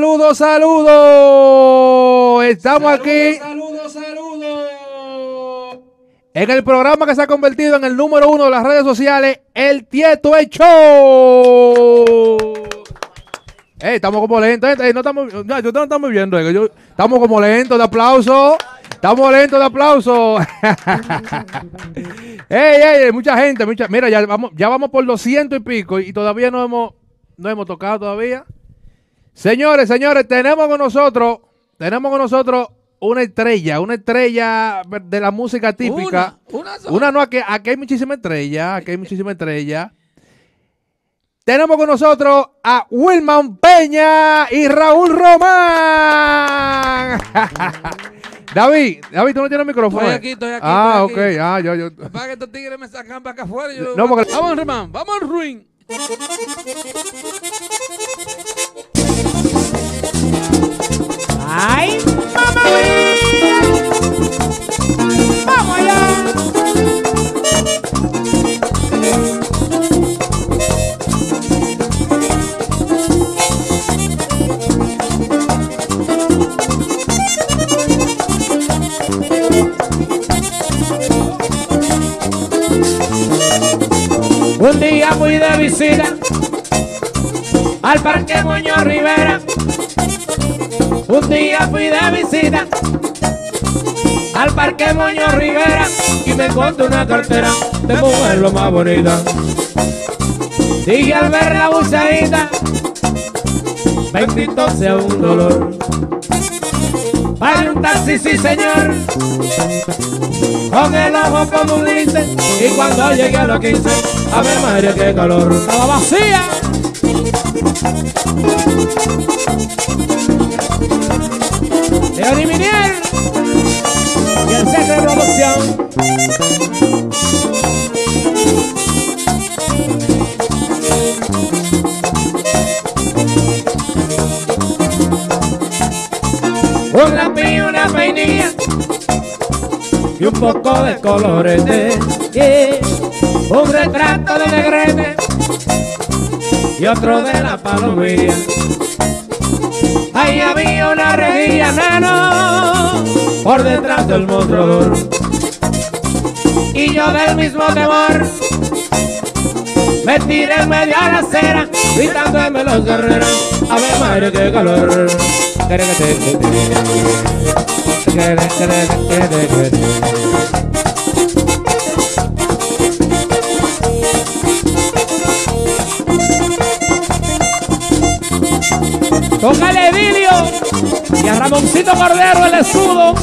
Saludos, saludos. Estamos aquí. Saludos. En el programa que se ha convertido en el número 1 de las redes sociales, El Tieto El Show. Estamos como lentos. No estamos viendo. Estamos como lentos de aplauso. Estamos lentos de aplauso. Mucha gente. Mira, ya vamos por 200 y pico y todavía no hemos tocado todavía. Señores, tenemos con nosotros una estrella de la música típica. Una no, aquí hay muchísimas estrellas, Tenemos con nosotros a Wilman Peña y Raúl Román. David, tú no tienes micrófono. Estoy aquí. Ok, yo. Para que estos tigres me sacan para acá afuera. No, porque... Vamos, Román, vamos al ruin. ¡Ay, mamá mía! ¡Vamos allá! Un día fui de visita al Parque Muñoz Rivera. Un día fui de visita al Parque Muñoz Rivera y me encontré una cartera de mujer lo más bonita. Dije al ver la buceadita, bendito sea un dolor. Pagué un taxi, sí señor, con el ojo como un lince, y cuando llegué a los 15, a ver madre qué calor. Estaba vacía. Leoni Minier y el centro de producción. Un lápiz y una peinilla y un poco de colorete, un retrato de Negrete y otro de la Palomilla. Ahí había una rejilla, nano, por detrás del mostrador, y yo del mismo temor me tiré en medio a la acera, gritándome los guerreros, a ver madre qué calor. Tócale Edilio y a Ramoncito Cordero el escudo.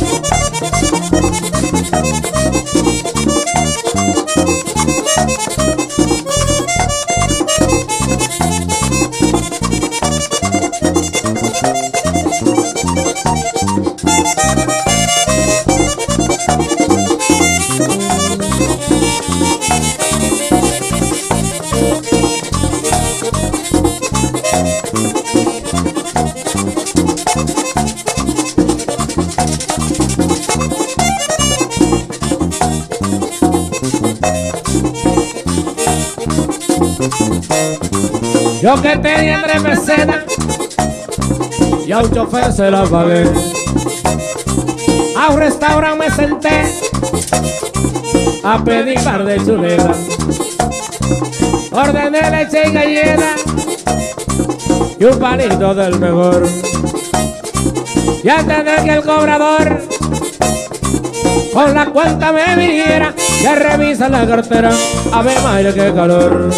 Yo que tenía 3 pesetas y a un chofer se la pagué. A un restaurante me senté a pedir par de chuletas. Ordené leche y galleta y un palito del mejor. Y antes de que el cobrador con la cuenta me viniera, ya revisa la cartera, a ver madre qué calor.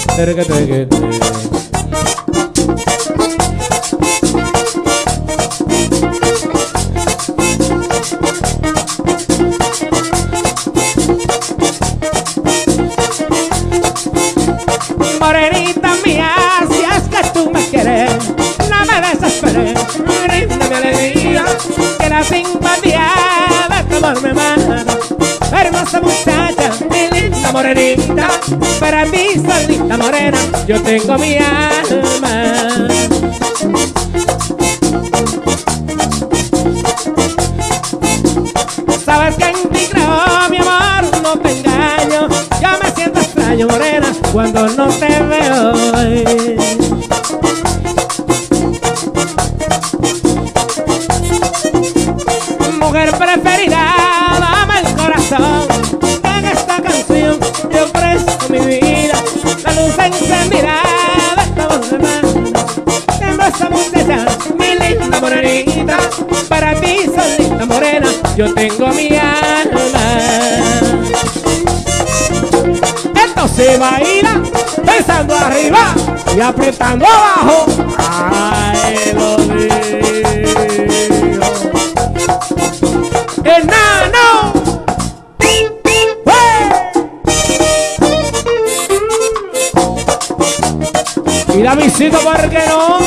Morenita mía, si es que tú me quieres, no me desesperes, bríndame alegría, que la simpatía de tu amor me mata. Hermosa muchacha, mi linda morenita, para mí solita morena, yo tengo mi alma. Sabes que en ti creo, mi amor, no te engaño, yo me siento extraño, morena, cuando no te veo. mujer preferida, dame el corazón. En esta canción te ofrezco mi vida, la luz encendida de esta voz de mano. Tengo esa muchacha, mi linda morenita, para ti solita morena, yo tengo mi alma. Esto se baila pensando arriba y apretando abajo. Ay, lo digo. ¡Enano! Y la visita, ¿por qué no?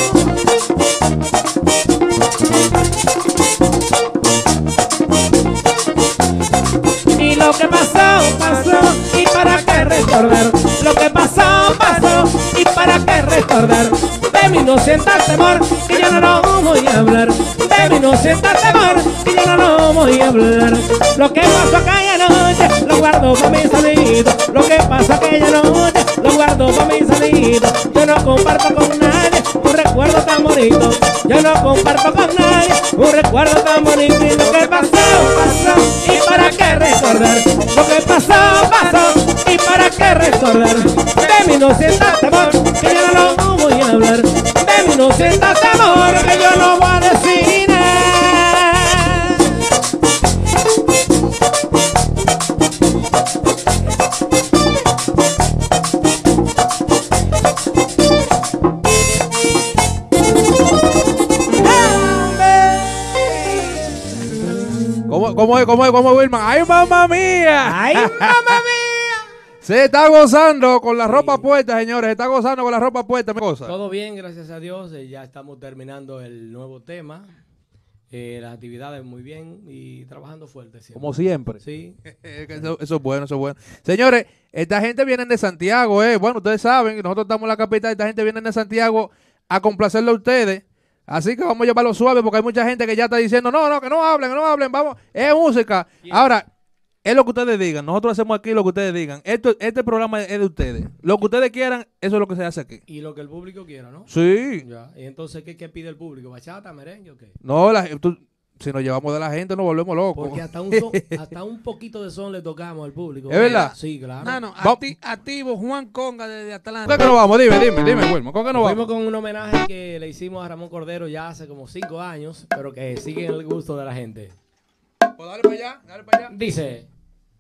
Y lo que pasó, pasó, y para qué recordar. Lo que pasó, pasó, y para qué recordar. De mi inocente temor, que yo no lo voy a hablar. De mi inocente temor, que yo no lo voy a hablar. Lo que pasó aquella noche, lo guardo para mi salido. Lo que pasó aquella noche, lo guardo para mi salido. Yo no comparto con nadie un recuerdo tan bonito. Yo no comparto con nadie un recuerdo tan bonito. Y lo que pasó, pasó, y para qué recordar. Lo que pasó, pasó, y para qué recordar. De mi inocente amor, que yo no lo voy a hablar. De mi inocente amor, que yo no voy a decir nada. ¿Cómo es, Wilman? ¡Ay, mamá mía! ¡Ay, mamá mía! Se está gozando con la ropa puesta, señores. Se está gozando con la ropa puesta. Todo bien, gracias a Dios. Ya estamos terminando el nuevo tema. Las actividades muy bien y trabajando fuerte siempre. Como siempre. Sí. Eso es bueno, eso es bueno. Señores, esta gente viene de Santiago, Bueno, ustedes saben que nosotros estamos en la capital. Esta gente viene de Santiago a complacerle a ustedes. Así que vamos a llevarlo suave porque hay mucha gente que ya está diciendo, no, que no hablen, vamos, es música. Ahora, es lo que ustedes digan, nosotros hacemos aquí lo que ustedes digan. Este programa es de ustedes. Lo que ustedes quieran, eso es lo que se hace aquí. Y lo que el público quiera, ¿no? Sí. Ya. ¿Y entonces qué pide el público? ¿Bachata, merengue o qué? No, si nos llevamos de la gente nos volvemos locos. Porque hasta un poquito de son le tocamos al público. ¿Es verdad? Sí, claro. Nano, activo Juan Conga desde Atlanta. ¿Con qué nos vamos? Dime, Wilma. ¿Con qué nos Fuimos vamos? con un homenaje que le hicimos a Ramón Cordero ya hace como 5 años, pero que sigue en el gusto de la gente. Pues dale para allá. Dice...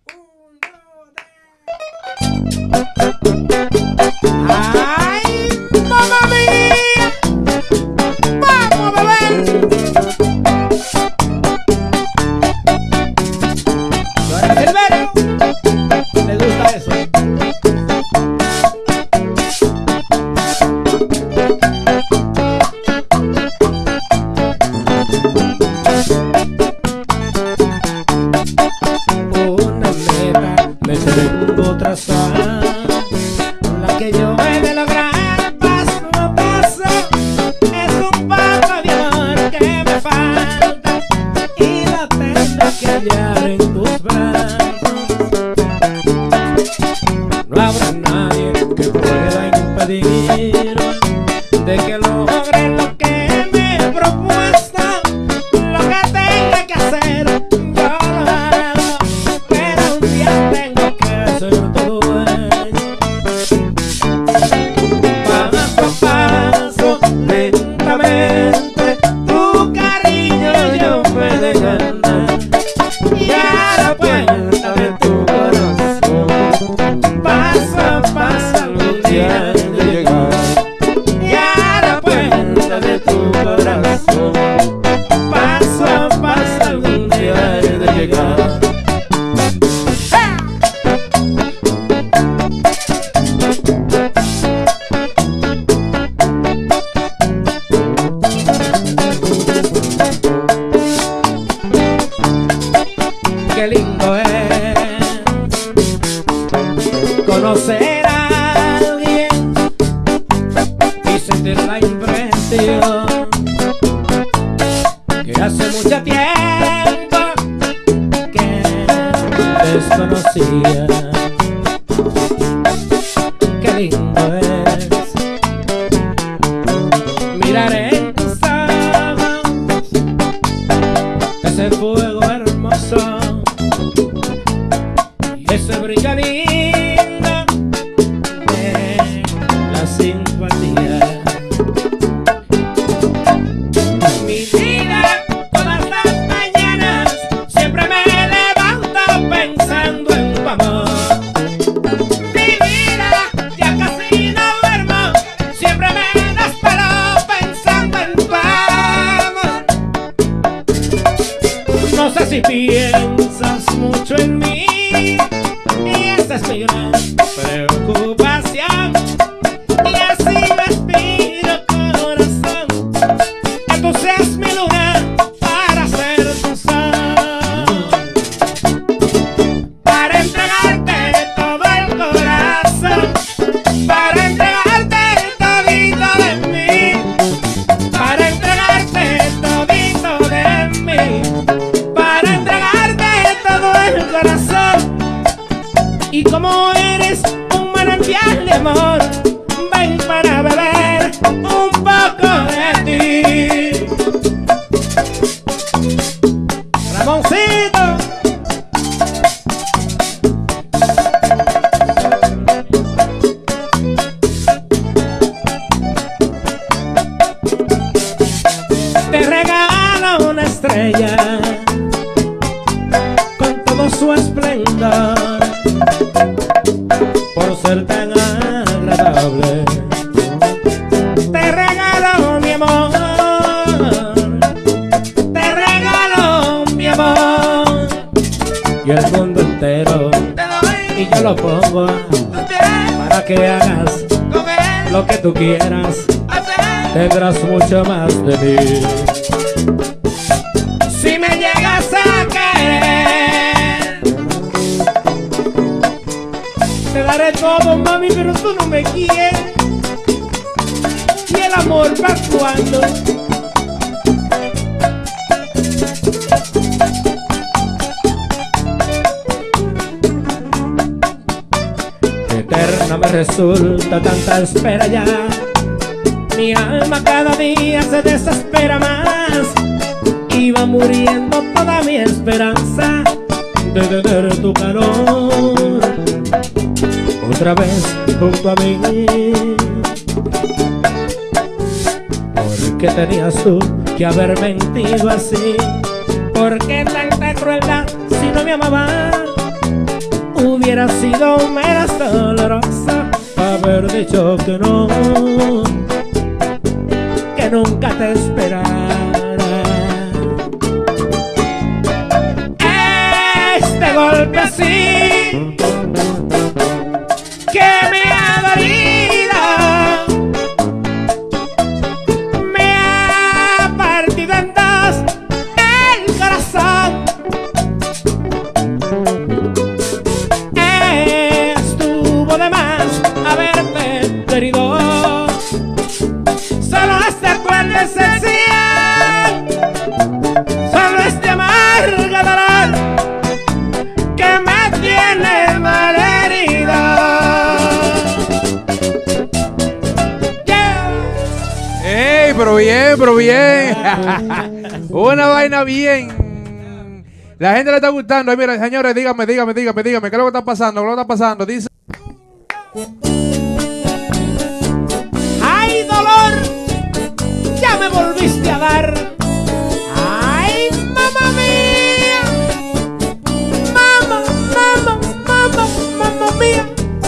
¡Ay, mamá mía! ¡Vamos a beber! ¿No eres Silverio? ¿Le gusta eso? Una meta me tengo trazada, la que yo he de lograr paso a paso. Es un poco de amor que me falta y la tengo que hallar en tus brazos. No habrá nadie que pueda impedir de que logre lo que me he propuesto. Lo que tenga que hacer yo lo hago, pero un día tengo que ser tu dueño. Paso a paso, lentamente, tu cariño yo me he de ganar. Y a la puerta de tu corazón, paso a paso, algún día he de llegar. Y a la puerta de tu corazón, paso a paso, algún día he de llegar. Qué lindo es conocer a alguien y sentir la impresión que hace mucho tiempo que desconocía. Qué lindo es mirar en tus ojos ese fuego hermoso si piensas mucho en mí, y esa es mi gran preocupación. Y así me pido, corazón, que tú seas mi luna para ser tu sol, para entregarte todo el corazón, para entregarte todito de mí, para entregarte todito de mí, para entregarte todo el corazón. Y como eres un manantial de amor, ven para beber un poco de ti. Ramoncito. Te regalo una estrella con todo su esplendor, por ser tan agradable. Te regalo mi amor, te regalo mi amor, y el mundo entero, y yo lo pongo para que hagas lo que tú quieras. Tendrás mucho más de mí. Si me llegas a querer, te daré todo, mami, pero tú no me quieres. ¿Y el amor va cuando? Eterna me resulta tanta espera ya. Mi alma cada día se desespera más, y va muriendo toda mi esperanza de tener tu calor otra vez junto a mí. ¿Por qué tenías tú que haber mentido así? ¿Por qué tanta crueldad si no me amaba? Hubiera sido menos dolorosa haber dicho que no, que nunca te esperara. Este golpe así que me ha dolido, me ha partido en dos el corazón. Estuvo de más haberte querido. Solo este acuerdo esencial, solo este amargo dolor que me tiene malherida. Yeah. ¡Ey, pero bien, pero bien! Una vaina bien. La gente le está gustando. Ay, mira, señores, dígame, ¿qué es lo que está pasando? ¿Qué es lo que está pasando? Dice... ¡Ay, dolor! ¡Ya me volviste a dar! ¡Ay, mamá mía! ¡Mamá, mamá, mamá, mamá mía!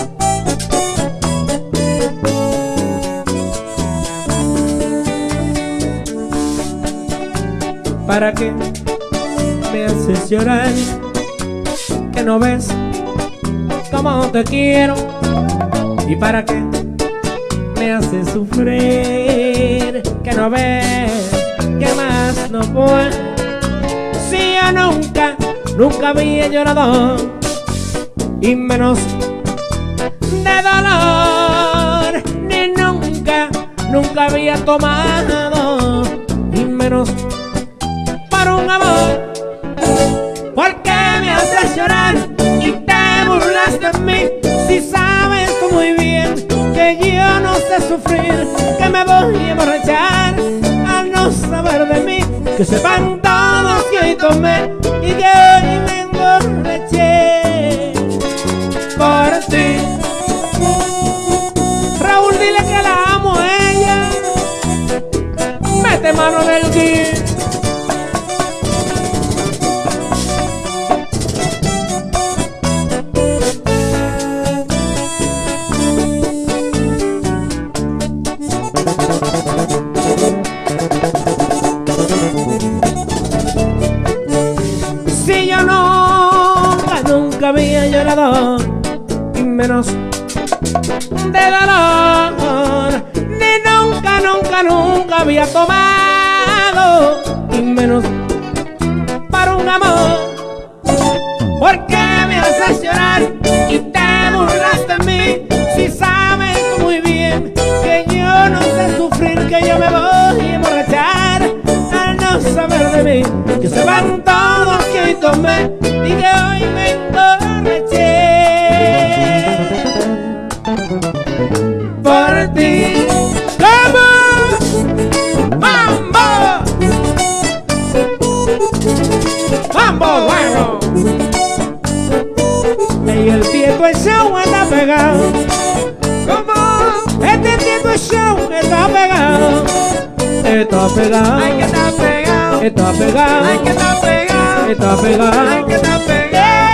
¿Para qué me haces llorar? ¿Que no ves cómo te quiero? ¿Y para qué me haces sufrir? ¿Que no ves que más no puedo? Si yo nunca había llorado, y menos de dolor, ni nunca había tomado, y menos por un amor. ¿Por qué me haces llorar y te burlas de mí? Si sabes tú muy bien que yo no sé sufrir, que me voy a emborrachar al no saber de mí. Que sepan todos que hoy tomé y que hoy me emborraché por ti. Raúl, dile que la amo a ella. Mete mano en el guía. llorador y menos de dolor. Ni nunca, nunca, nunca había tomado y menos para un amor. ¿Por qué me haces llorar y te burlas de mí? Si sabes tú muy bien que yo no sé sufrir, que yo me voy a emborrachar al no saber de mí. Que se van todos que hoy tomé y que hoy me emborraché por ti. ¡Vamos! ¡Mambo! ¡Mambo bueno! Y el tieto el show está pegado. ¿Cómo? Este tieto el show está pegado. Está pegado. Ay, que está pegado. Está pegado. Ay, que está pegado. Está pegado. Ay, que está pegado.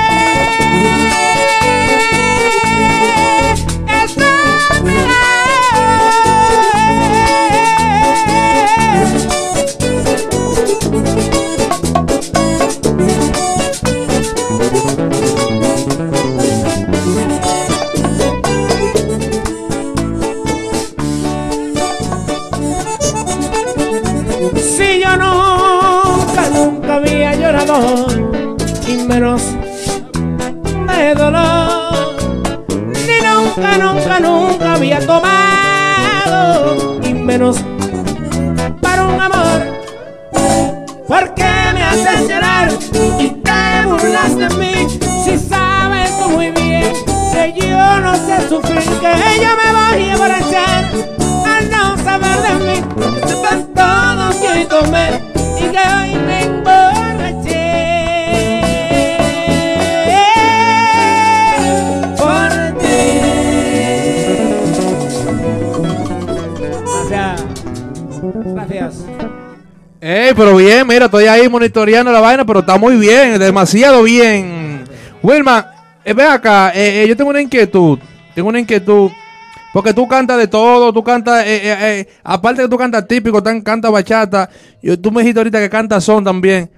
Si yo nunca, nunca había llorado y menos de dolor, ni nunca, nunca, nunca había tomado y menos para un amor. ¿Por qué me haces llorar y te burlas de mí? Si sabes tú muy bien que yo no sé sufrir, que yo me voy a emborrachar al no saber de mí. Que sepan todos que hoy tomé y que hoy me emborraché por ti. Gracias. Gracias. Pero bien, mira, estoy ahí monitoreando la vaina, pero está muy bien, demasiado bien. Wilma, ve acá, yo tengo una inquietud, porque tú cantas de todo, tú cantas, aparte que tú cantas típico, cantas bachata, tú me dijiste ahorita que cantas son también.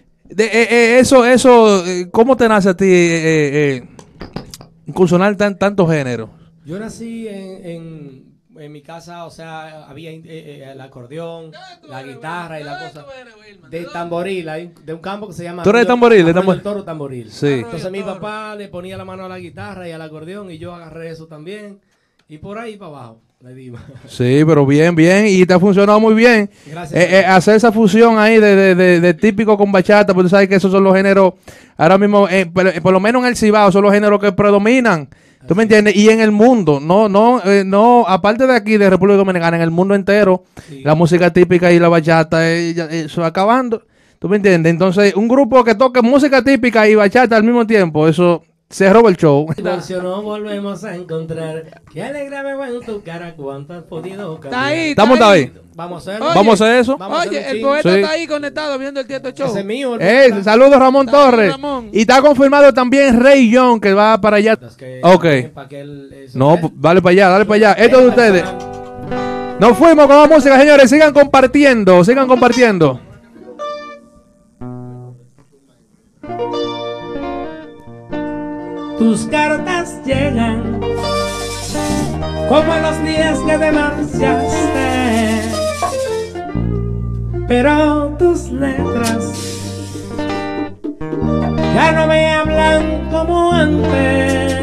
¿Cómo te nace a ti incursionar tantos géneros? Yo nací en mi casa, o sea, había el acordeón, la guitarra y la cosa. De tamboril, de un campo que se llama... ¿Tú eres de tamboril? El Toro Tamboril. Sí. Entonces mi papá le ponía la mano a la guitarra y al acordeón y yo agarré eso también. Y por ahí para abajo, le digo. Sí, pero bien, y te ha funcionado muy bien. Gracias. Hacer esa fusión ahí de típico con bachata, porque tú sabes que esos son los géneros, ahora mismo, por lo menos en el Cibao, son los géneros que predominan. ¿Tú me entiendes? Y en el mundo, no, aparte de aquí, de República Dominicana, en el mundo entero, sí, la música típica y la bachata, eso acabando. ¿Tú me entiendes? Entonces, un grupo que toque música típica y bachata al mismo tiempo, eso se roba el show. No volvemos a encontrar. Qué alegre me veo en tu cara, cuánto has podido cambiar. Está ahí. ¿Estamos ahí? Vamos a hacerlo. Vamos a hacer eso. Oye, el poeta está ahí conectado viendo el Tieto Show. Ese es mío. Saludos Ramón Torres. Ramón. Y está confirmado también Rey John, que va para allá. Ok. No, dale para allá, dale para allá. Esto es de ustedes. Nos fuimos con la música, señores. Sigan compartiendo, sigan compartiendo. Tus cartas llegan como en los días que te marchaste, pero tus letras ya no me hablan como antes.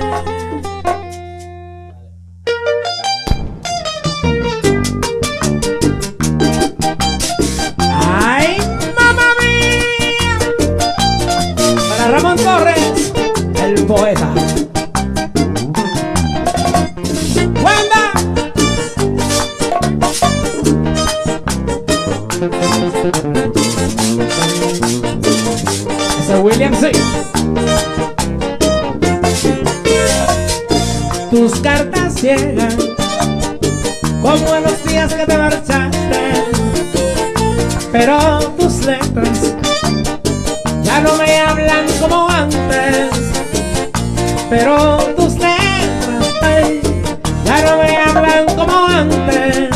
¡Ay, mamá mía! Para Ramón Torres, el poeta. ¡Wanda! Ese es William C. Tus cartas llegan como en los días que te marchaste, pero tus letras ya no me hablan como antes. Pero tus letras, ay, ya no me hablan como antes.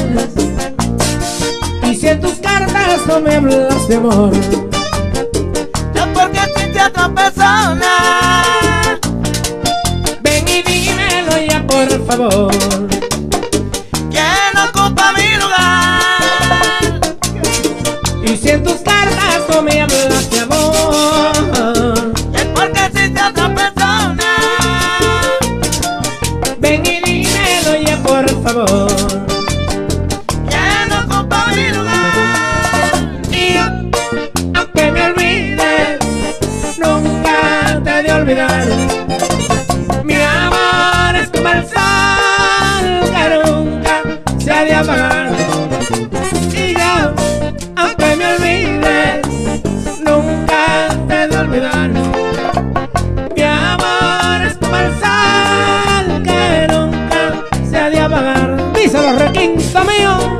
Y si en tus cartas no me hablas de amor, yo porque existe otra persona favor. ¿Quién ocupa mi lugar? Y si en tus cartas tú me hablas de amor, Es porque existe otra persona. ven y dímelo ya por favor. ¿Quién ocupa mi lugar? Y yo, aunque me olvides, nunca te he de olvidar. Mi amor es como el sol que nunca se ha de apagar. Y yo, aunque me olvides, nunca te he de olvidar. Mi amor es como el sol que nunca se ha de apagar. Díselo, requinto mío.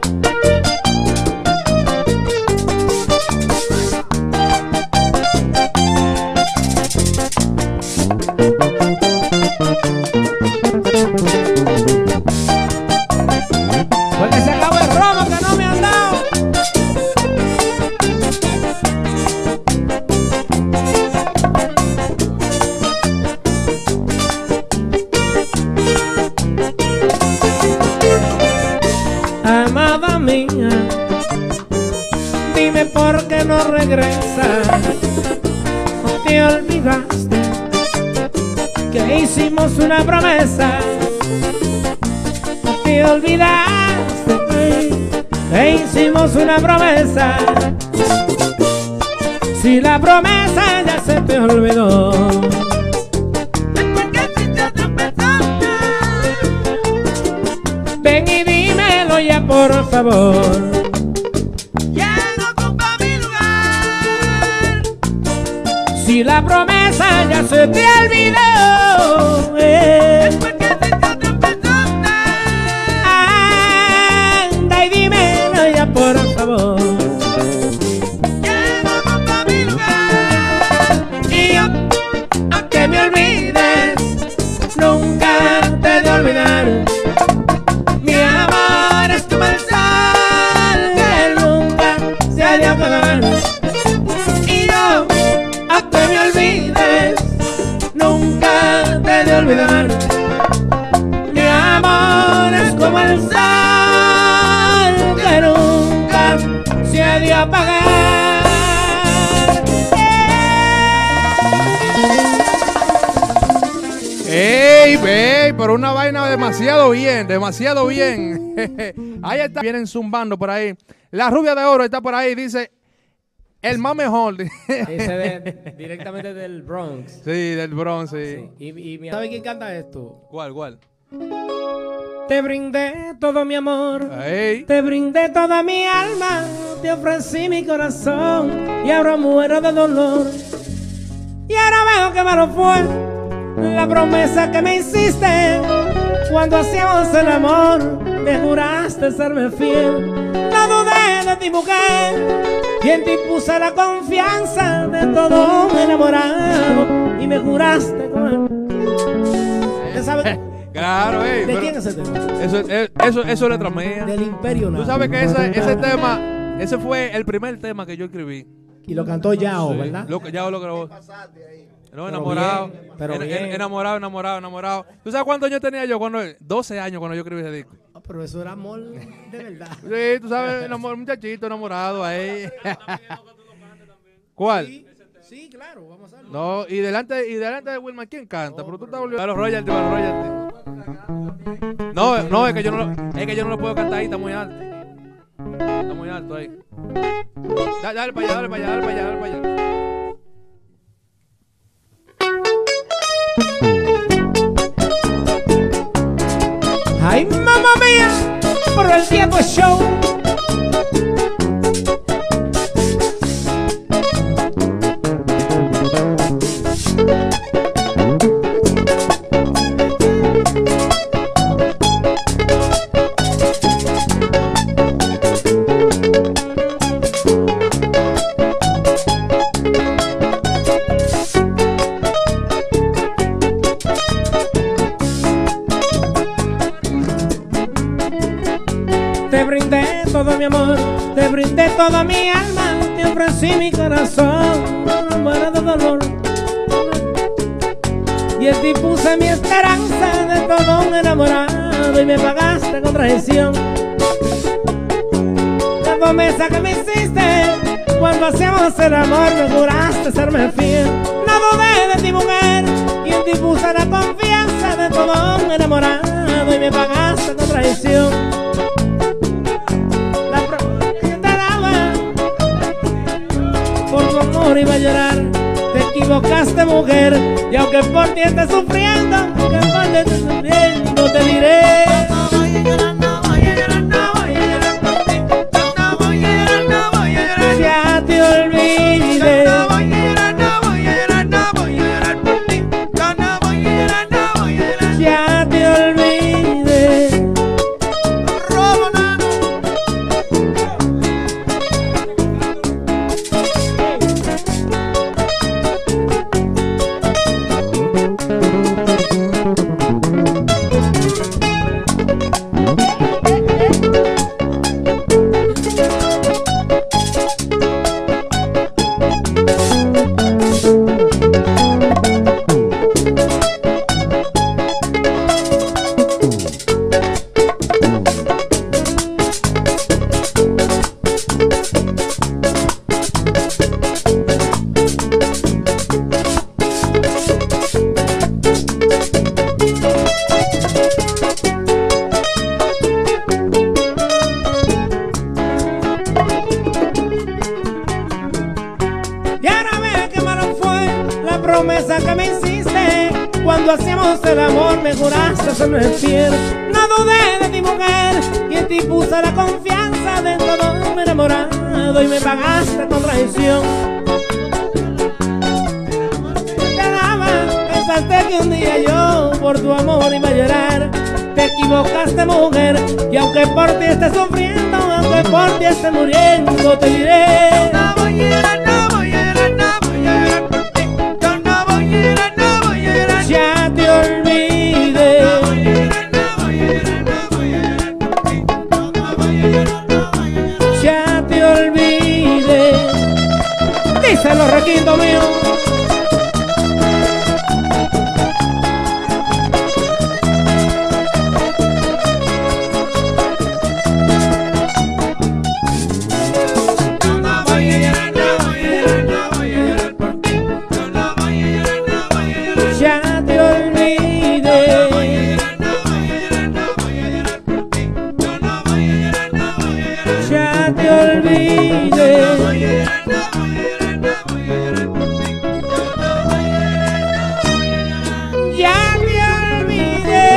Porque se acabó el romo que no me han dado. Amada mía, dime por qué no regresas. ¿O te olvidaste que hicimos una promesa? ¿O te olvidaste que hicimos una promesa? Si la promesa ya se te olvidó, Es porque existe otra persona. ven y dímelo ya por favor. ¿Quién ocupa mi lugar? Si la promesa ya se te olvidó, Es porque existe otra persona. anda y dímelo ya por favor. ¿Quién ocupa mi lugar? Y yo, aunque me olvides, nunca te he de olvidar. Mi amor es como el sol que nunca se ha de apagar. Y yo, aunque me olvides, nunca te he de olvidar. Mi amor es como el sol que nunca se ha de apagar. ¡Ey, ey! Pero una vaina demasiado bien, demasiado bien. Ahí está, vienen zumbando por ahí. La rubia de oro está por ahí, dice, el más mejor. Directamente del Bronx. Sí, del Bronx, sí. ¿Sabe quién canta esto? ¿Cuál? Te brindé todo mi amor, ¡Ey! te brindé toda mi alma, te ofrecí mi corazón y ahora muero de dolor. Y ahora veo que malo fue la promesa que me hiciste cuando hacíamos el amor. Me juraste serme fiel, no dudé de ti, mujer, y en ti puse la confianza de todo un enamorado y me juraste con él. ¿Usted sabe Claro, ey. de pero quién es ese tema? eso es letra mía. Del Imperio Tú Nada. sabes que ese tema, ese fue el primer tema que yo escribí. Y lo cantó Yao, Sí, ¿verdad? ya lo grabó. No, Pero enamorado. bien, pero bien. Enamorado. ¿Tú sabes cuántos años tenía yo? 12 años cuando yo escribí ese disco. Ah, pero eso era amor de verdad. Sí, tú sabes, muchachito enamorado ahí. ¿Cuál? Sí, claro, vamos a hacerlo. No, y delante de Wilma, ¿quién canta? Pero tú estás volviendo. A los royalties, a los royalties. No, es que yo no lo puedo cantar ahí, está muy alto. Está muy alto ahí. Dale para allá. ¡Ay, mamá mía! Por el tiempo show. Te brindé todo mi amor, te brindé toda mi alma, te ofrecí mi corazón, muero de dolor. y en ti puse mi esperanza de todo un enamorado y me pagaste con traición. La promesa que me hiciste cuando hacíamos el amor, me juraste serme fiel. No dudé de ti, mujer, y en ti puse la confianza de todo un enamorado y me pagaste con traición. La promesa que te daba por tu amor iba a llorar. Te equivocaste, mujer, y aunque por ti estés sufriendo, aunque por ti estés sufriendo, te diré. No voy a llorar, no voy a llorar, no voy a llorar por ti. No voy a llorar, no voy a llorar. Ya te olvidé. No voy a llorar, no voy a llorar, no voy a llorar por ti. No voy a llorar, no voy a llorar. Ya te olvidé. Robo nano. Y ahora ve qué malo fue la promesa que me hiciste cuando hacíamos el amor, me juraste serme fiel. No dudé de ti, mujer, y en ti puse la confianza de todo un enamorado y me pagaste con traición. Te daba, pensaste que un día yo por tu amor iba a llorar. Te equivocaste, mujer, y aunque por ti estés sufriendo, aunque por ti estés muriendo, te diré. No voy a llorar, no voy a llorar, no voy a llorar por ti. No voy a llorar, no voy a llorar. Ya te olvidé. No voy a llorar, no voy a llorar, no voy a llorar por ti. No voy a llorar, no voy a llorar. Ya te olvidé. Díselo, requinto mío. No voy a llorar, no voy a llorar, no voy a llorar por ti. No voy a llorar, no voy a llorar. Ya te olvidé. No voy a llorar, no voy a llorar, no voy a llorar por ti. No voy a llorar, no voy a llorar. Ya te olvidé. No voy a llorar, no voy a llorar, no voy a llorar por ti. No voy a llorar, no voy a llorar. Ya te olvidé.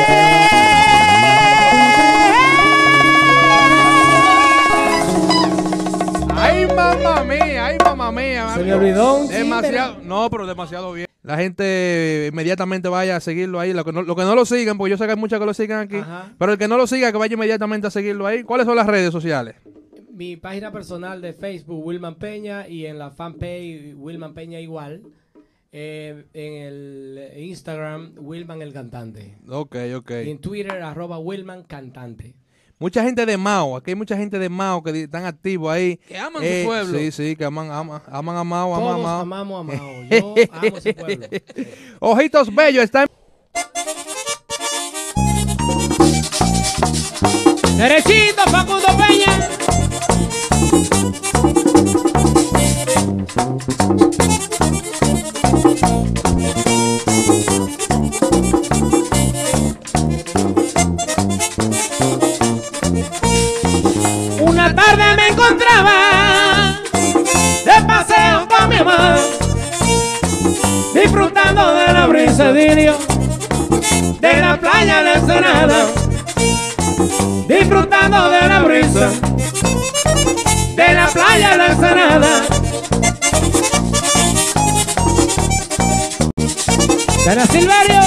Ay, mamá mía, ay, mamá mía. Se me olvidó un Demasiado, no, pero demasiado bien. La gente inmediatamente vaya a seguirlo ahí. Lo que no lo sigan, porque yo sé que hay muchos que lo sigan aquí. Ajá. Pero el que no lo siga, que vaya inmediatamente a seguirlo ahí. ¿Cuáles son las redes sociales? Mi página personal de Facebook, Wilman Peña, y en la fanpage, Wilman Peña igual. En el Instagram, Wilman el Cantante. Ok, ok. Y en Twitter, @Wilman Cantante. Mucha gente de Mao, aquí hay mucha gente de Mao que están activos ahí. Que aman su pueblo. Sí, sí, que aman a Mao, aman a Mao. Todos amamos a Mao. Yo amo ese pueblo. Ojitos Bellos está en... Derechito, Facundo Peña. Una tarde me encontraba de paseo con mi mamá, disfrutando de la brisa de idilio de la playa de Ensenada, disfrutando de la brisa de la playa de Ensenada. Ana Silverio.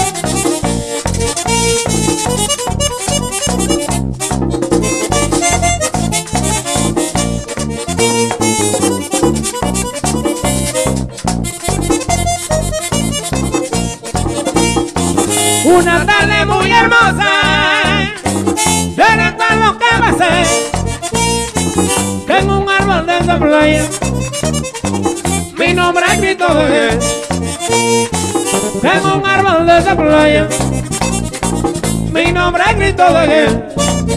Una tarde muy hermosa, de recuerdo que pasé, tengo un árbol de esta playa, mi nombre escrito de él. en un árbol de esa playa. Mi nombre es grito de guerra.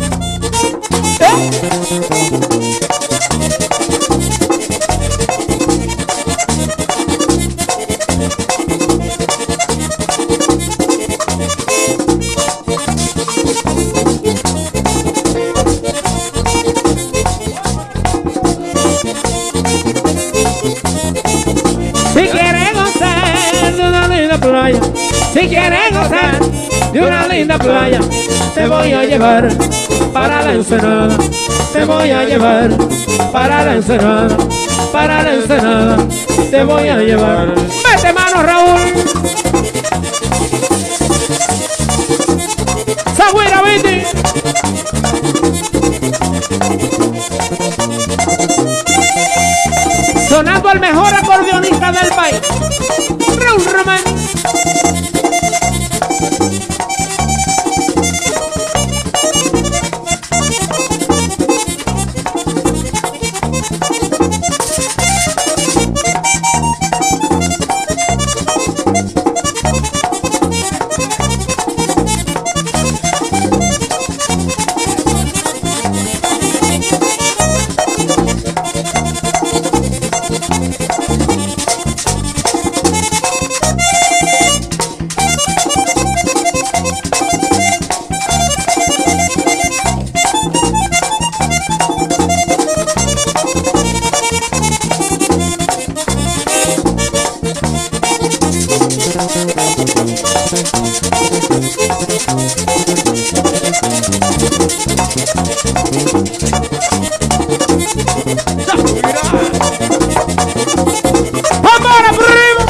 Si quieres gozar de una linda playa, si quieres gozar de una linda playa, te voy a llevar para la Ensenada, te voy a llevar para la Ensenada, para la Ensenada, te voy a llevar. Mete mano, Raúl. Sagüira, vete. Sonando el mejor acordeonista del país, Raúl Román. ¡Vamos, primo!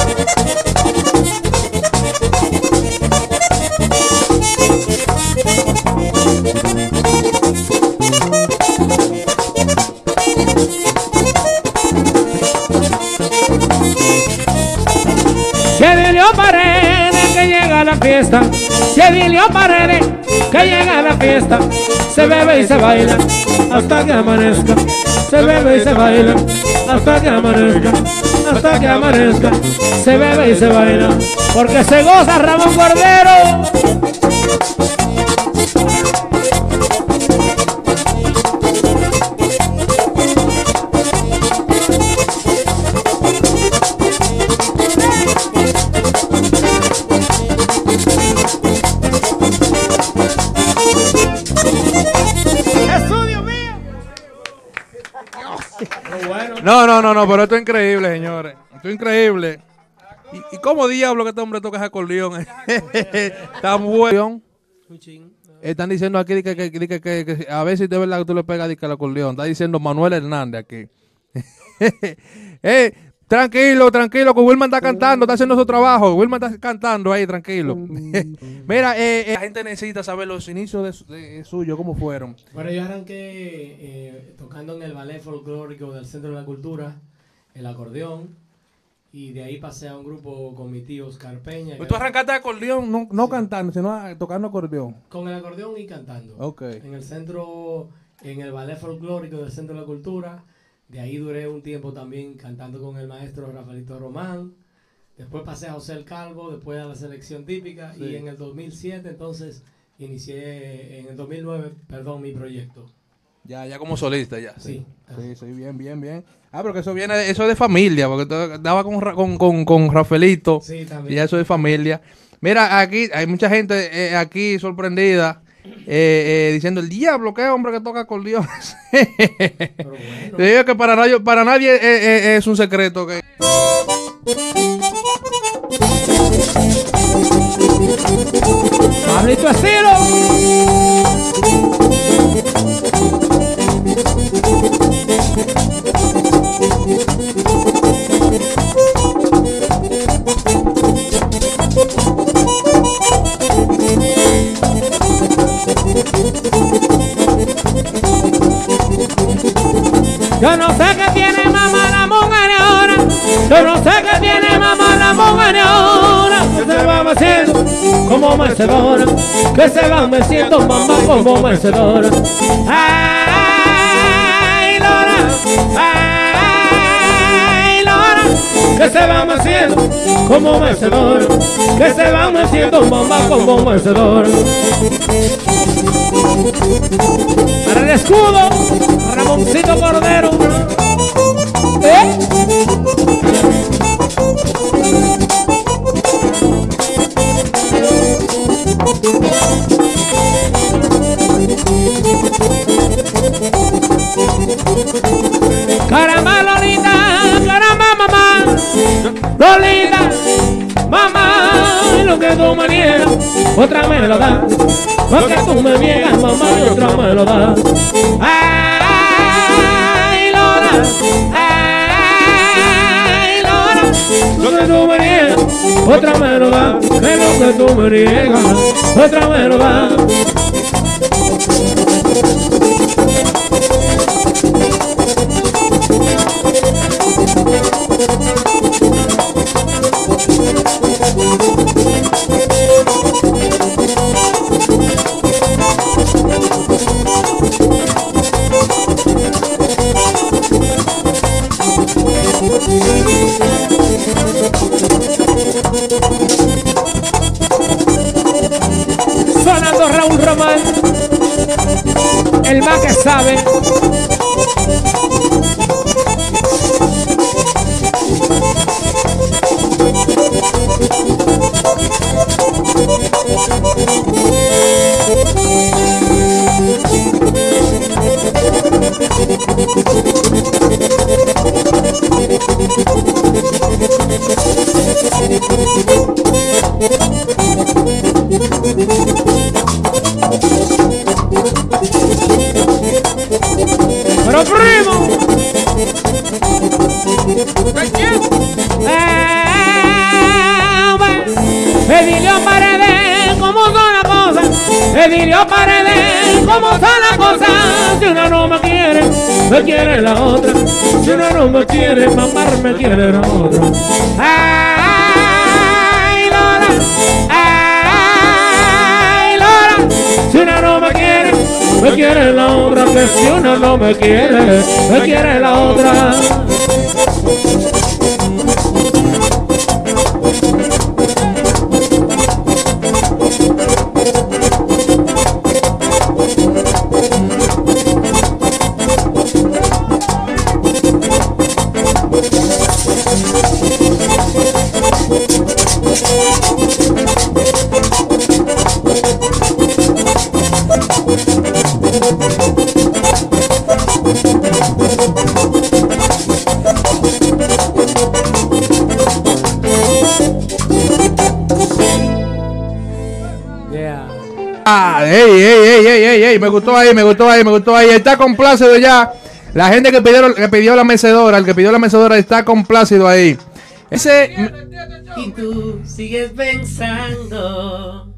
Se Dilio Paredes que llega a la fiesta, se Dilio Paredes que llega a la fiesta, se bebe y se baila hasta que amanezca, se bebe y se baila hasta que amanezca, hasta que amanezca, se bebe y se baila, porque se goza Ramón Cordero. No, pero esto es increíble, señores. Esto es increíble. ¿Y cómo diablo que este hombre toca ese acordeón? Está bueno. Están diciendo aquí que a ver si de verdad que tú le pegas al acordeón. Está diciendo Manuel Hernández aquí. Tranquilo, que Wilman está cantando, está haciendo su trabajo. Wilman está cantando ahí, tranquilo. Mira, la gente necesita saber los inicios de suyo, cómo fueron. Bueno, yo arranqué tocando en el ballet folclórico del Centro de la Cultura, el acordeón, y de ahí pasé a un grupo con mi tío Oscar Peña. Pues tú arrancaste acordeón, no cantando, sino tocando acordeón. Con el acordeón y cantando. Okay. En el centro, en el ballet folclórico del Centro de la Cultura. De ahí duré un tiempo también cantando con el maestro Rafaelito Román. Después pasé a José el Calvo, después a la selección típica. Sí. Y en el 2007 entonces inicié, en el 2009, perdón, mi proyecto. Ya como solista ya. Sí. Sí, bien. Pero que eso es de familia, porque daba con Rafaelito. Sí, también. Y eso es de familia. Mira, aquí hay mucha gente aquí sorprendida. Diciendo el diablo, qué hombre que toca acordeón. Pero bueno. Te digo que para nadie es un secreto que Pablito Estilo. Yo no sé qué tiene mamá la mujer ahora. Yo no sé qué tiene mamá la mujer ahora. Que se va meciendo como mecedora. Que se va meciendo mamá como mecedora. Ay, Lora. Ay, Lora. Que se va meciendo como mecedor, que se van metiendo mamá como mecedor. Para el escudo, Ramoncito Cordero. Caramba Lolita, caramba mamá, Lolita, mamá, lo que tú me niegas, otra me lo das, lo que tú me niegas, mamá, y otra me lo das. Ay, Lola, ay, Lola, lo que tú me niegas, otra me lo das, que lo que tú me niegas, otra me lo das. Sonando Raúl Román, el más que sabe. Pero primo, Edilio Paredes, ¿cómo son las cosas? Edilio Paredes, ¿cómo son las cosas? Si una no me quiere la otra. Si una no me quiere, mamá me quiere la otra. Ay, Lola, ay, Lola. Si una no me quiere la otra. Que si una no me quiere la otra. Ey, me gustó ahí. Está complácido ya. La gente que pidió la mecedora, el que pidió la mecedora está complácido ahí. Ese. Y tú sigues pensando.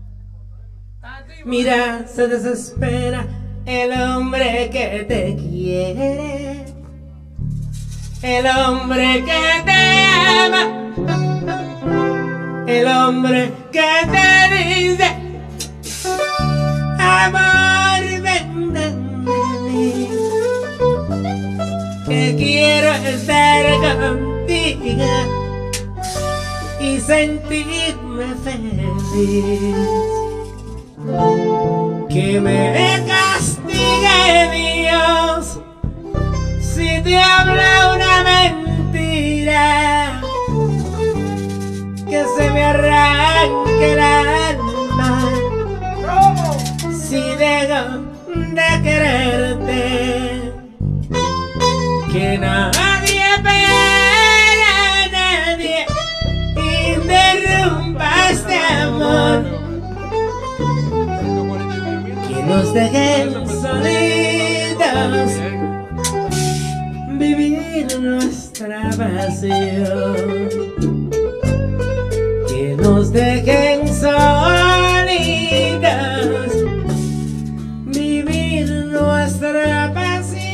Mira, se desespera el hombre que te quiere. El hombre que te ama. El hombre que te dice: amor, ven de mí, que quiero estar contigo y sentirme feliz. Que me castigue Dios si te habla una mentira, que se me arranque el alma si dejo de quererte. Que nadie pega, nadie interrumpa este amor, que nos dejen solitos vivir nuestra pasión, que nos dejen solitos vivir nuestra pasión.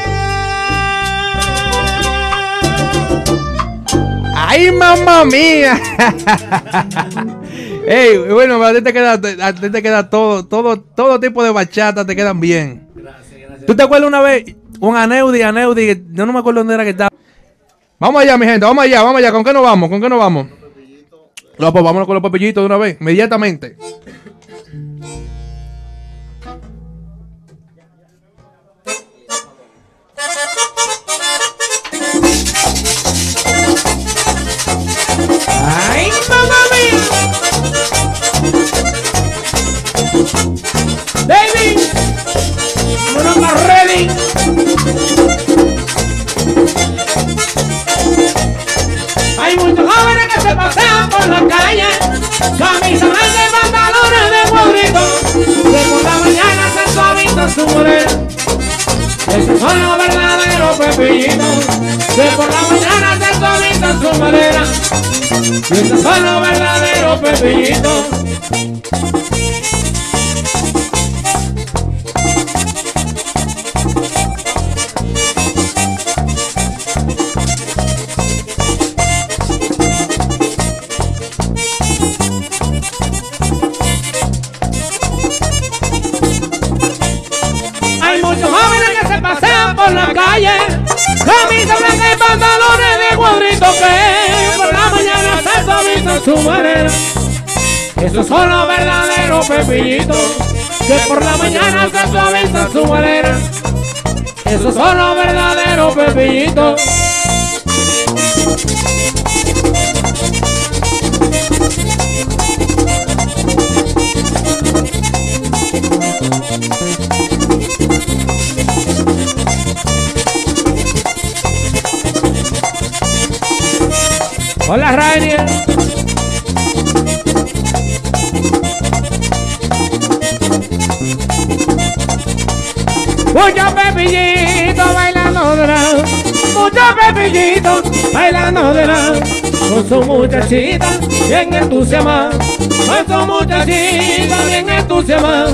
¡Ay, mamá mía! Ey, bueno, a ti te queda todo tipo de bachata, te quedan bien. Gracias. ¿Tú te acuerdas una vez? Un Aneudi, yo no me acuerdo dónde era que estaba. Vamos allá, mi gente, vamos allá. ¿Con qué nos vamos? No, pues vámonos con los papillitos de una vez, inmediatamente. ¡Ay, mamá mía! David, uno más ready. Hay muchos jóvenes que se pasean por la calle, camisa blanca y pantalones de cuadrito, que por la mañana se suavitan su morena. Esos son los verdaderos pepillitos, que por la mañana se suavitan su morena. Esos son los verdaderos pepillitos. Hay muchos jóvenes que se pasean por la calle, camisa blanca y pantalones de cuadrito, que por la mañana se suavizan su manera. Esos son los verdaderos pepillitos, que por la mañana se suavizan su manera. Esos son los verdaderos pepillitos. Hola, Rainier. Muchos pepillitos bailando de lado, muchos pepillitos bailando de lado, con su muchachita bien entusiasmada, con su muchachita bien entusiasmada.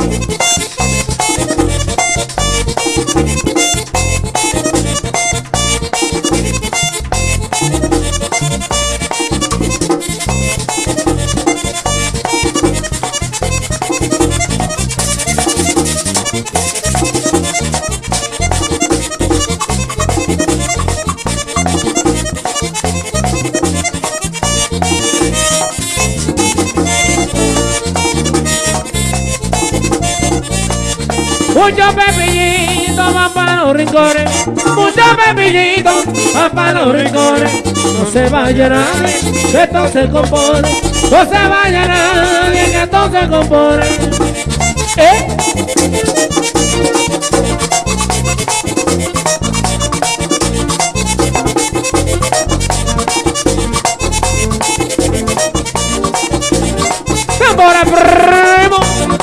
Muchos pepillitos van para los rincones, muchos pepillitos van para los rincones. No se vaya nadie, que esto se compone. No se vaya nadie, que esto se compone. ¡Tambora, primo!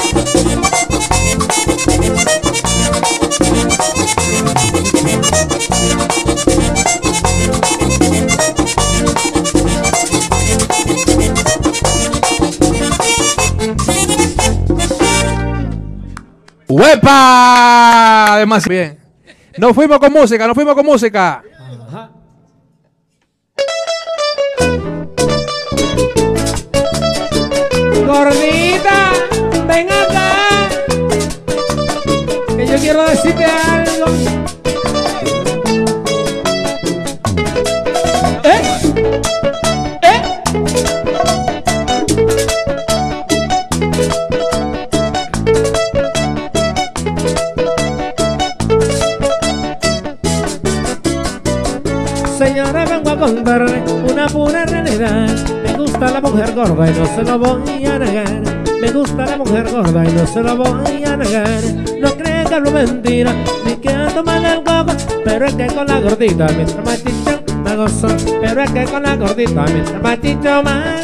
¡Huepa! Demasiado bien. Nos fuimos con música, nos fuimos con música. Ajá. Gordita, ven acá, que yo quiero decirte algo. Señora, vengo a contarle una pura realidad. Me gusta la mujer gorda y no se lo voy a negar. Me gusta la mujer gorda y no se lo voy a negar. No creen que hablo mentira, ni que ando mal del coco. Pero es que con la gordita mientras más chicho me gozo. Pero es que con la gordita mientras más chicho más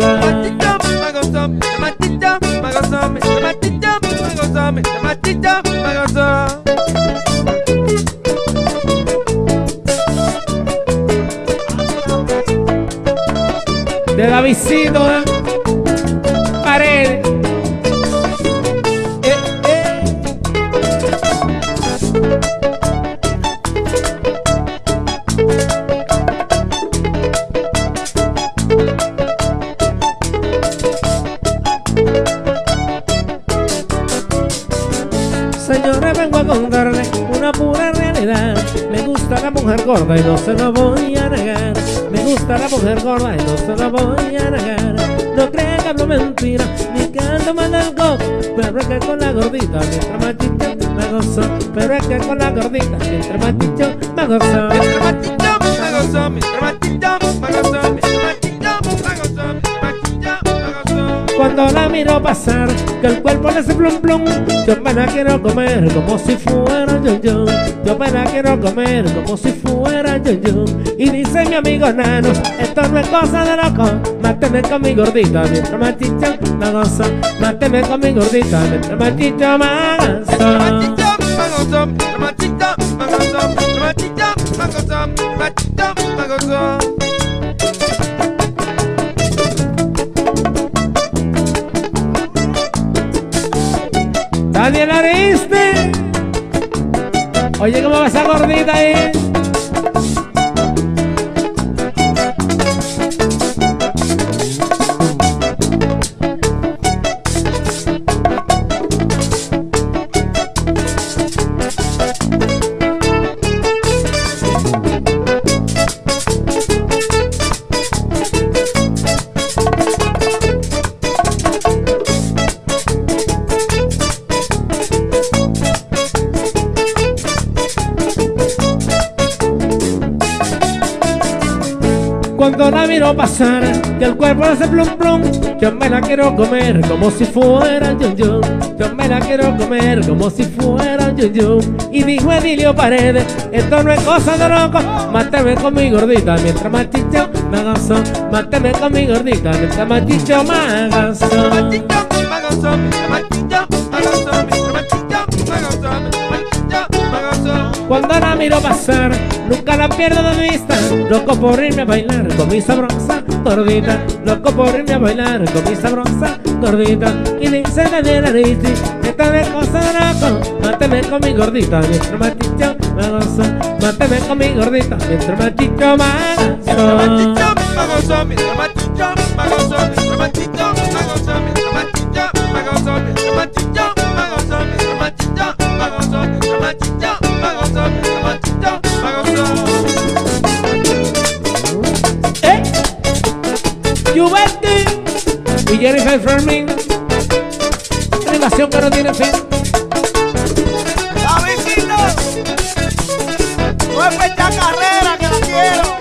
de Davidcito, Paredes. Señores, vengo a contarle una pura realidad. Me gusta la mujer gorda y no se lo voy a negar. Me gusta la mujer gorda y no se la voy a negar. No crean que hablo mentira, ni que ando mal del coco. Pero es que con la gordita, mientras más chicho, me gozo. Pero es que con la gordita, mientras más chicho, me gozo. Mientras más chicho, me gozo. Mientras más chicho, me gozo. Mientras más chicho, me gozo. Mientras más chicho, me gozo. Cuando la miro pasar, que el cuerpo le hace plum plum, yo me la quiero comer como si fuera yo. Yo me la quiero comer como si fuera yo. Y dice mi amigo Nano, esto no es cosa de loco. Máteme con mi gordita, mientras más chicho me gozo. Máteme con mi gordita, mientras más chicho me gozo. Mientras más chicho, me gozo. Mientras más chicho, me gozo. Mientras más chicho, me gozo. Daniel Ariste. Oye, ¿cómo va esa gordita ahí? Cuando la miro pasar, que el cuerpo hace plum plum, yo me la quiero comer como si fuera yo. Yo me la quiero comer como si fuera yo. Y dijo Edilio Paredes, esto no es cosa de loco. Máteme con mi gordita, mientras más chicho me gozo. Máteme con mi gordita, mientras más chicho me gozo. Mientras más chicho, me gozo. Mientras más chicho, me gozo. Mientras más chicho, me gozo. Mientras más chicho, me gozo. Cuando la miro pasar, nunca la pierdo de vista. Loco por irme a bailar con mi sabrosa gordita. Loco por irme a bailar con mi sabrosa gordita. Y dice Daniel Ariste, esta de cosa de loco. Máteme con mi gordita, mientras más chicho me gozo. Máteme con mi gordita, mientras más chicho me Mientras más gozo. chicho, me gozo. Mientras más chicho, me gozo. Mientras más chicho, me gozo. Mientras más chicho, me gozo. Mientras más chicho, me gozo. Mientras más chicho, me gozo. Mientras más chicho, me gozo. Mientras más chicho, me gozo. Juventus y Jennifer Fermin. Animación que no tiene fin. ¡Davidito! ¡No es fecha carrera que la quiero!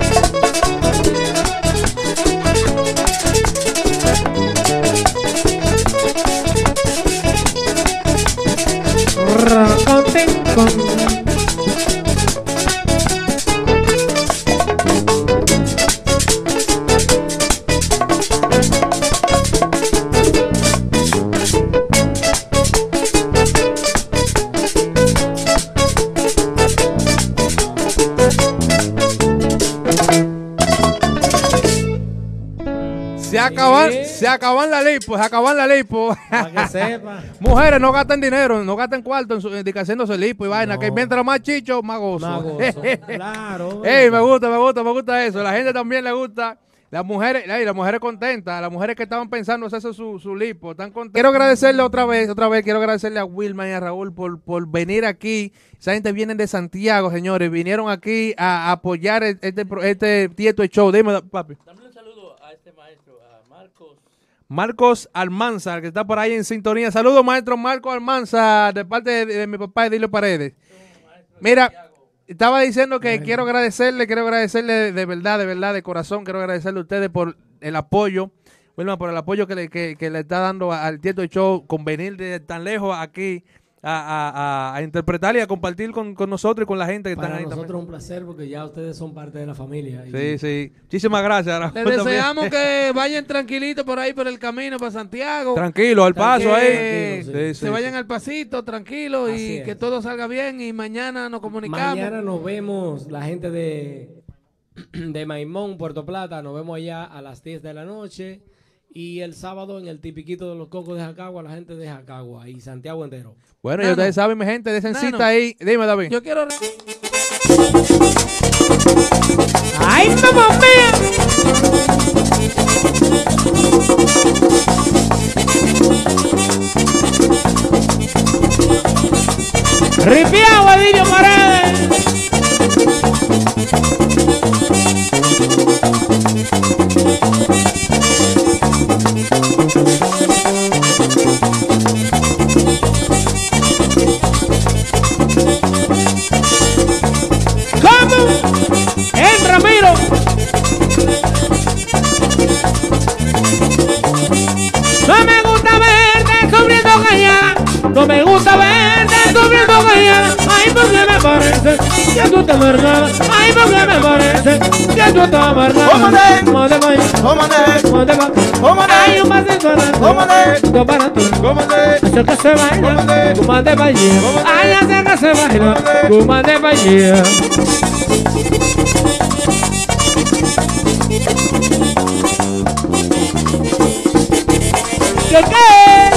Se acaban la lipo, se acaban la lipo. Para que sepa. Mujeres, no gasten dinero, no gasten cuarto haciéndose lipo y vaina, que mientras más chicho, más gozo. Más gozo. Claro. Ey, me gusta eso. La gente también le gusta. Las mujeres contentas, las mujeres que estaban pensando hacerse su lipo, están contentas. Quiero agradecerle otra vez, quiero agradecerle a Wilma y a Raúl por venir aquí. Esa gente viene de Santiago, señores, vinieron aquí a apoyar este Tieto Show. Dime, papi. Dame un saludo a este maestro, a Marcos Almanzar, que está por ahí en sintonía. Saludos, maestro Marcos Almanzar, de parte de mi papá Edilio Paredes. Mira, estaba diciendo que quiero agradecerle de verdad, de corazón, quiero agradecerle a ustedes por el apoyo, Wilma, por el apoyo que le está dando al Tieto Show, con venir de tan lejos aquí a interpretar y a compartir con nosotros y con la gente que Para están ahí nosotros también. un placer porque ya ustedes son parte de la familia. Sí. Muchísimas gracias. Raúl, Les también. deseamos que vayan tranquilitos por ahí por el camino para Santiago. Tranquilo, al paso ahí. Tranquilo, Se vayan al pasito, tranquilos, Así y es. que todo salga bien. Y mañana nos comunicamos. Mañana nos vemos, la gente de Maimón, Puerto Plata, nos vemos allá a las 10 de la noche. Y el sábado en el Tipiquito de los Cocos de Jacagua, la gente de Jacagua y Santiago entero. Bueno, Nano. y ustedes saben, mi gente, de Nano. cita ahí. Dime, David. Yo quiero... ¡Ay, mamá mía! ¡Ripiao, Edilio Paredes! que tú estás amargada. Ay, porque me parece que tú estás amargada. Cómate. Cómate pa' allá, Cómate. cómate pa' acá. Cómate. Ay, un pasito adelante, Cómate. dos para atrás. Cómate. Hacer que se baila, Cómate. cómate pa' allá. Cómate. Ay, hacer que se baila, Cómate. cómate pa' allá. ¿Qué?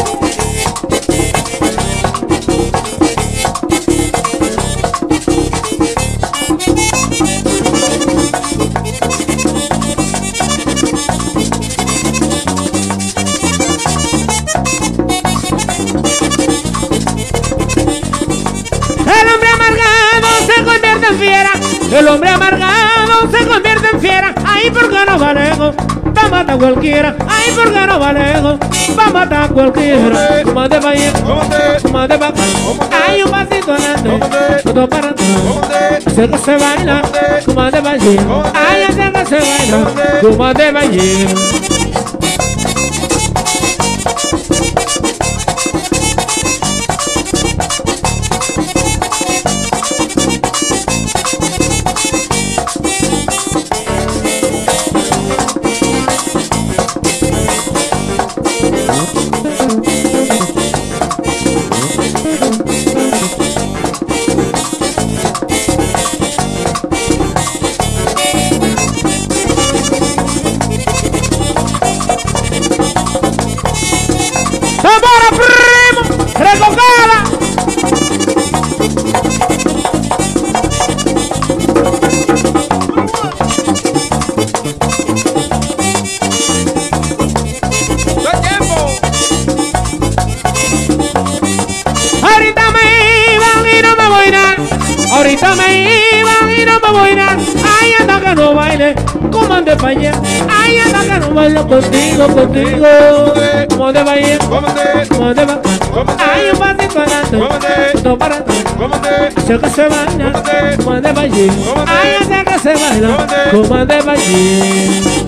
El hombre amargado se convierte en fiera. El hombre amargado se convierte en fiera. Ay, porque no valego, va a matar a cualquiera. Ay, porque no valego, va a matar a cualquiera. Cómate pa' allá, Cómate. cómate pa' acá. Ay, un pasito adelante, otro para atrás. Cómate. Hacer que se baila, cómate pa' allá. Ay, hacer que se baila, cómate pa' allá. ¡Tambora, primo! ¡Recocada! ¡No hay tiempo! Ahorita me iban y no me voy a ir. Ahorita me iban y no me voy a ir. Ay, anda que no baile, como ande pa' allá. Ay, anda que no baile contigo, contigo. Como ande pa' allá, Cómate. como ande pa' acá. Ay, un pasito adelante, Cómate. dos para atrás. Cómate. Hacer que se baila, Cómate. como ande pa' allá. Ay, hacer que se baila, Cómate. como ande pa' allá.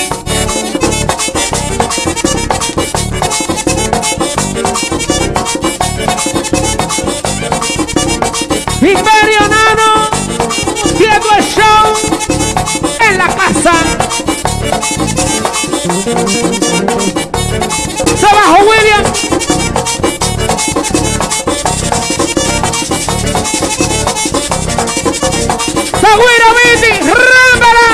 Imperio Nano, Diego Show en la casa. Se bajó William. Sagüira Viti, rámbala.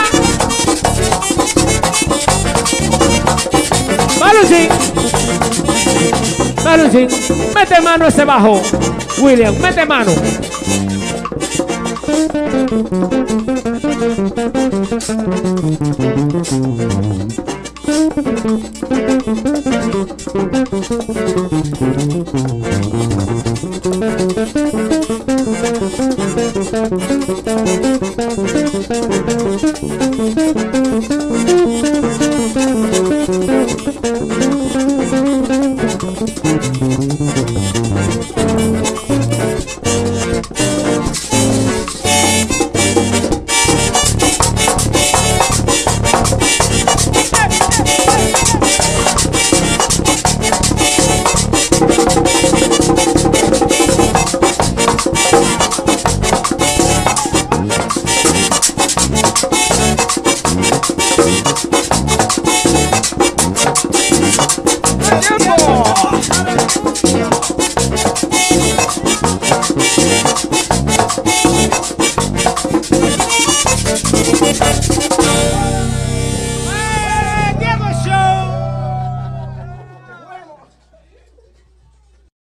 Malucín, Malucín, mete mano a ese bajo. William, mete mano.